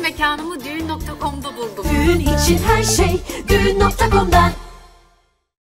mekanımı düğün.com'da buldum. Düğün için her şey düğün.com'da.